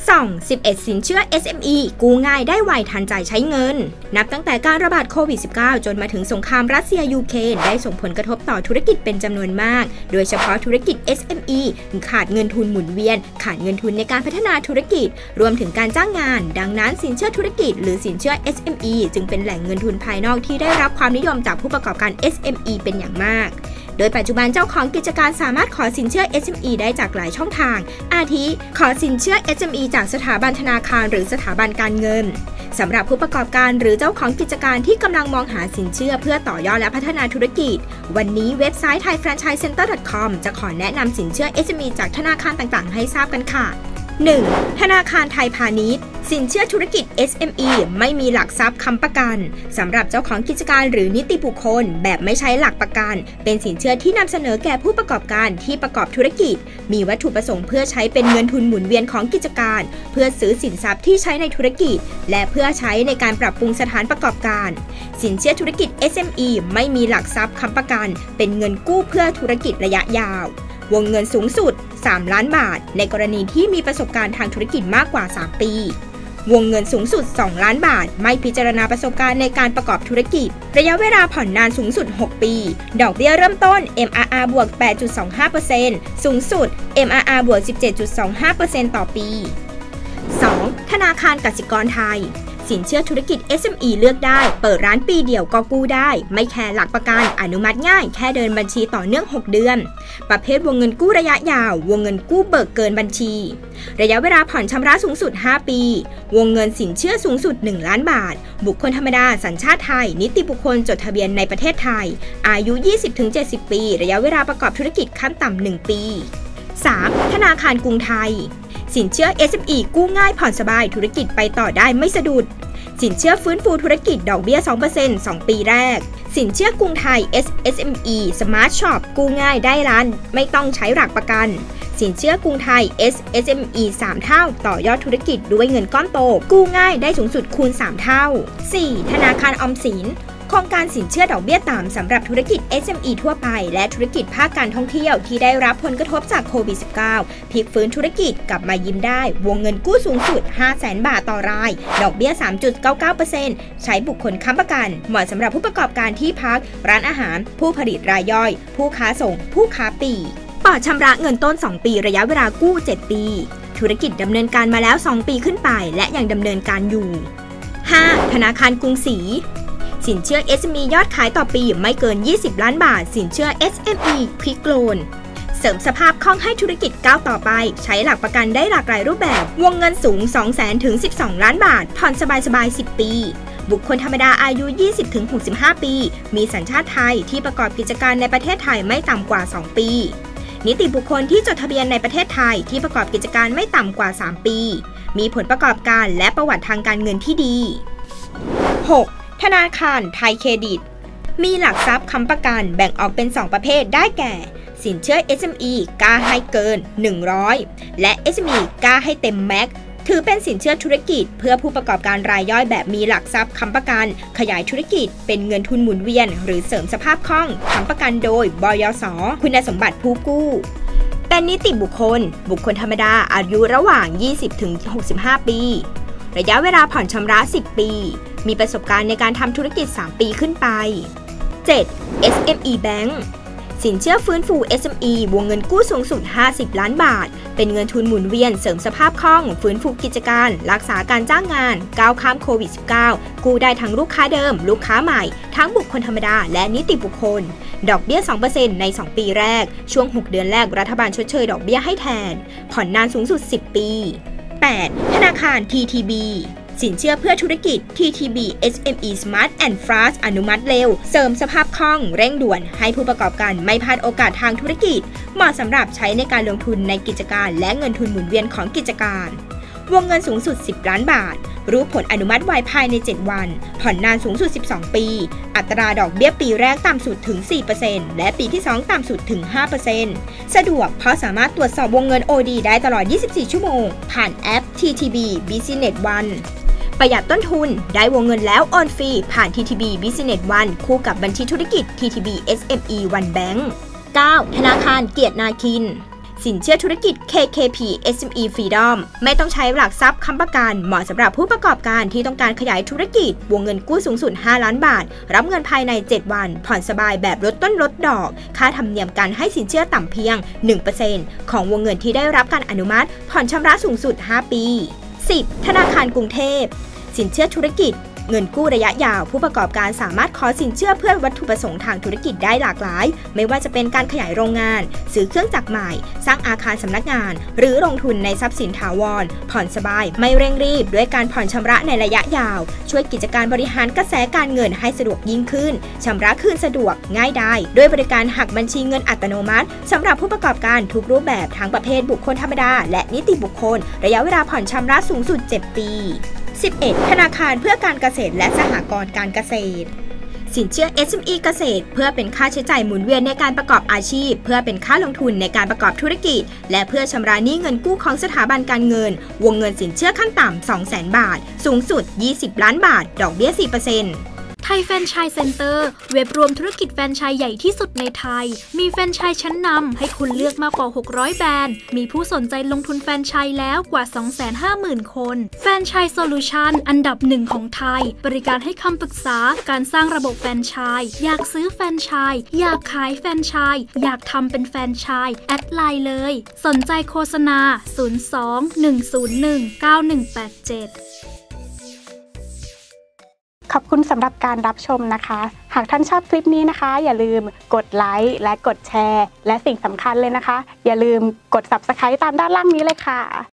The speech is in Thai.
ส่อง 11 สินเชื่อ SME กู้ง่ายได้ไวทันใจใช้เงินนับตั้งแต่การระบาดโควิด -19 จนมาถึงสงครามรัสเซียยูเครนได้ส่งผลกระทบต่อธุรกิจเป็นจำนวนมากโดยเฉพาะธุรกิจ SME ขาดเงินทุนหมุนเวียนขาดเงินทุนในการพัฒนาธุรกิจรวมถึงการจ้างงานดังนั้นสินเชื่อธุรกิจหรือสินเชื่อ SME จึงเป็นแหล่งเงินทุนภายนอกที่ได้รับความนิยมจากผู้ประกอบการ SME เป็นอย่างมากโดยปัจจุบันเจ้าของกิจการสามารถขอสินเชื่อ SME ได้จากหลายช่องทางอาทิขอสินเชื่อ SME จากสถาบันธนาคารหรือสถาบันการเงินสำหรับผู้ประกอบการหรือเจ้าของกิจการที่กำลังมองหาสินเชื่อเพื่อต่อยอดและพัฒนาธุรกิจวันนี้เว็บไซต์ thaifranchisecenter.com จะขอแนะนำสินเชื่อ SME จากธนาคารต่างๆให้ทราบกันค่ะ 1. ธนาคารไทยพาณิชย์สินเชื่อธุรกิจ SME ไม่มีหลักทรัพย์ค้ำประกันสำหรับเจ้าของกิจการหรือนิติบุคคลแบบไม่ใช้หลักประกันเป็นสินเชื่อที่นำเสนอแก่ผู้ประกอบการที่ประกอบธุรกิจมีวัตถุประสงค์เพื่อใช้เป็นเงินทุนหมุนเวียนของกิจการเพื่อซื้อสินทรัพย์ที่ใช้ในธุรกิจและเพื่อใช้ในการปรับปรุงสถานประกอบการสินเชื่อธุรกิจ SME ไม่มีหลักทรัพย์ค้ำประกันเป็นเงินกู้เพื่อธุรกิจระยะยาววงเงินสูงสุด3 ล้านบาทในกรณีที่มีประสบการณ์ทางธุรกิจมากกว่า3 ปีวงเงินสูงสุด2 ล้านบาทไม่พิจารณาประสบการณ์ในการประกอบธุรกิจระยะเวลาผ่อนนานสูงสุด6 ปีดอกเบี้ยเริ่มต้น MRR บวก 8.25% สูงสุด MRR บวก 17.25% ต่อปี 2. ธนาคารกสิกรไทยสินเชื่อธุรกิจ SME เลือกได้เปิดร้านปีเดียวก็กู้ได้ไม่แคร์หลักประกันอนุมัติง่ายแค่เดินบัญชีต่อเนื่อง6 เดือนประเภทวงเงินกู้ระยะยาววงเงินกู้เบิกเกินบัญชีระยะเวลาผ่อนชำระสูงสุด5 ปีวงเงินสินเชื่อสูงสุด1 ล้านบาทบุคคลธรรมดาสัญชาติไทยนิติบุคคลจดทะเบียนในประเทศไทยอายุ 20-70 ปีระยะเวลาประกอบธุรกิจขั้นต่ำ1 ปี 3. ธนาคารกรุงไทยสินเชื่อ SME กู้ง่ายผ่อนสบายธุรกิจไปต่อได้ไม่สะดุดสินเชื่อฟื้นฟูธุรกิจดอกเบี้ย 2% 2 ปีแรกสินเชื่อกรุงไทย SME Smart Shop กู้ง่ายได้ล้านไม่ต้องใช้หลักประกันสินเชื่อกรุงไทย SME 3 เท่าต่อยอดธุรกิจด้วยเงินก้อนโตกู้ง่ายได้สูงสุดคูณ 3 เท่า 4. ธนาคารออมสินโครงการสินเชื่อดอกเบี้ยต่ำสำหรับธุรกิจ SME ทั่วไปและธุรกิจภาคการท่องเที่ยวที่ได้รับผลกระทบจากโควิด -19 พลิกฟื้นธุรกิจกลับมายิ้มได้วงเงินกู้สูงสุด 500,000 บาทต่อรายดอกเบี้ย 3.99% ใช้บุคคลค้ำประกันเหมาะสำหรับผู้ประกอบการที่พักร้านอาหารผู้ผลิตรายย่อยผู้ค้าส่งผู้ค้าปลีกปลอดชำระเงินต้น2 ปีระยะเวลากู้7 ปีธุรกิจดำเนินการมาแล้ว2 ปีขึ้นไปและยังดำเนินการอยู่ 5. ธนาคารกรุงศรีสินเชื่อ SME ยอดขายต่อปีไม่เกิน20 ล้านบาทสินเชื่อ SME Quick Loan เสริมสภาพคล่องให้ธุรกิจก้าวต่อไปใช้หลักประกันได้หลากหลายรูปแบบวงเงินสูง 200,000 ถึง 12 ล้านบาทผ่อนสบายๆ10 ปีบุคคลธรรมดาอายุ 20-65 ปีมีสัญชาติไทยที่ประกอบกิจการในประเทศไทยไม่ต่ำกว่า2 ปีนิติบุคคลที่จดทะเบียนในประเทศไทยที่ประกอบกิจการไม่ต่ำกว่า3 ปีมีผลประกอบการและประวัติทางการเงินที่ดี 6. ธนาคารไทยเครดิตมีหลักทรัพย์ค้ำประกันแบ่งออกเป็น2 ประเภทได้แก่สินเชื่อ SME กล้าให้เกิน100และ SME กล้าให้เต็มแม็กถือเป็นสินเชื่อธุรกิจเพื่อผู้ประกอบการรายย่อยแบบมีหลักทรัพย์ค้ำประกันขยายธุรกิจเป็นเงินทุนหมุนเวียนหรือเสริมสภาพคล่องค้ำประกันโดยบยส.คุณสมบัติผู้กู้เป็นนิติบุคคลธรรมดาอายุระหว่าง 20-65 ปีระยะเวลาผ่อนชำระ10 ปีมีประสบการณ์ในการทำธุรกิจ3 ปีขึ้นไป 7. SME Bank สินเชื่อฟื้นฟู SME วงเงินกู้สูงสุด50 ล้านบาทเป็นเงินทุนหมุนเวียนเสริมสภาพคล่องฟื้นฟูกิจการรักษาการจ้างงานก้าวข้ามโควิด -19 กู้ได้ทั้งลูกค้าเดิมลูกค้าใหม่ทั้งบุคคลธรรมดาและนิติบุคคลดอกเบี้ย 2% ใน2 ปีแรกช่วง6 เดือนแรกรัฐบาลชดเชยดอกเบี้ยให้แทนผ่อนนานสูงสุด10 ปี 8. ธนาคาร TTBสินเชื่อเพื่อธุรกิจ TTB SME Smart and Fast อนุมัติเร็วเสริมสภาพคล่องเร่งด่วนให้ผู้ประกอบการไม่พลาดโอกาสทางธุรกิจเหมาะสำหรับใช้ในการลงทุนในกิจการและเงินทุนหมุนเวียนของกิจการวงเงินสูงสุด10 ล้านบาทรู้ผลอนุมัติไวภายใน7 วันผ่อนนานสูงสุด12 ปีอัตราดอกเบี้ยปีแรกต่ำสุดถึง 4% และปีที่2ต่ำสุดถึง 5% สะดวกเพราะสามารถตรวจสอบวงเงิน OD ได้ตลอด24 ชั่วโมงผ่านแอป TTB Business Oneประหยัดต้นทุนได้วงเงินแล้วโอนฟรีผ่าน TTB Business One คู่กับบัญชีธุรกิจ TTB SME One Bank 9. ธนาคารเกียรตินาคินสินเชื่อธุรกิจ KKP SME Freedom ไม่ต้องใช้หลักทรัพย์ค้ำประกันเหมาะสำหรับผู้ประกอบการที่ต้องการขยายธุรกิจวงเงินกู้สูงสุด 5 ล้านบาทรับเงินภายใน 7 วันผ่อนสบายแบบลดต้นลดดอกค่าธรรมเนียมการให้สินเชื่อต่ำเพียง 1% ของวงเงินที่ได้รับการอนุมัติผ่อนชำระสูงสุด 5 ปี 10. ธนาคารกรุงเทพสินเชื่อธุรกิจเงินกู้ระยะยาวผู้ประกอบการสามารถขอสินเชื่อเพื่อวัตถุประสงค์ทางธุรกิจได้หลากหลายไม่ว่าจะเป็นการขยายโรงงานซื้อเครื่องจักรใหม่สร้างอาคารสำนักงานหรือลงทุนในทรัพย์สินถาวรผ่อนสบายไม่เร่งรีบด้วยการผ่อนชำระในระยะยาวช่วยกิจการบริหารกระแสการเงินให้สะดวกยิ่งขึ้นชำระคืนสะดวกง่ายได้ด้วยบริการหักบัญชีเงินอัตโนมัติสำหรับผู้ประกอบการทุกรูปแบบทั้งประเภทบุคคลธรรมดาและนิติบุคคลระยะเวลาผ่อนชำระสูงสุด 7 ปี11. ธนาคารเพื่อการเกษตรและสหกรณ์การเกษตรสินเชื่อ SME เกษตรเพื่อเป็นค่าใช้จ่ายหมุนเวียนในการประกอบอาชีพเพื่อเป็นค่าลงทุนในการประกอบธุรกิจและเพื่อชำระหนี้เงินกู้ของสถาบันการเงินวงเงินสินเชื่อขั้นต่ำ 200,000 บาทสูงสุด 20 ล้านบาทดอกเบี้ย 4% ไทยแฟรนไชส์เซ็นเตอร์เว็บรวมธุรกิจแฟรนไชส์ใหญ่ที่สุดในไทยมีแฟรนไชส์ชั้นนำให้คุณเลือกมากกว่า600แบรนด์มีผู้สนใจลงทุนแฟรนไชส์แล้วกว่า 250,000 คนแฟรนไชส์โซลูชันอันดับ1ของไทยบริการให้คำปรึกษาการสร้างระบบแฟรนไชส์อยากซื้อแฟรนไชส์อยากขายแฟรนไชส์อยากทำเป็นแฟรนไชส์แอดไลน์เลยสนใจโฆษณา02-101-9187 ขอบคุณสำหรับการรับชมนะคะ หากท่านชอบคลิปนี้นะคะอย่าลืมกดไลค์และกดแชร์และสิ่งสำคัญเลยนะคะอย่าลืมกด Subscribe ตามด้านล่างนี้เลยค่ะ